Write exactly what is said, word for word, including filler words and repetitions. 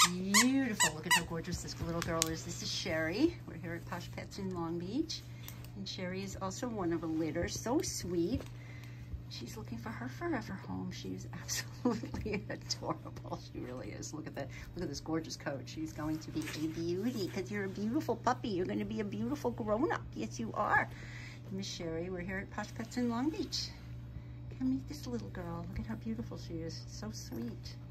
Beautiful. Look at how gorgeous this little girl is. This is Cherie. We're here at Posh Pets in Long Beach. And Cherie is also one of a litter. So sweet. She's looking for her forever home. She's absolutely adorable. She really is. Look at that. Look at this gorgeous coat. She's going to be a beauty because you're a beautiful puppy. You're going to be a beautiful grown-up. Yes, you are. Miss Cherie, we're here at Posh Pets in Long Beach. Come meet this little girl. Look at how beautiful she is. So sweet.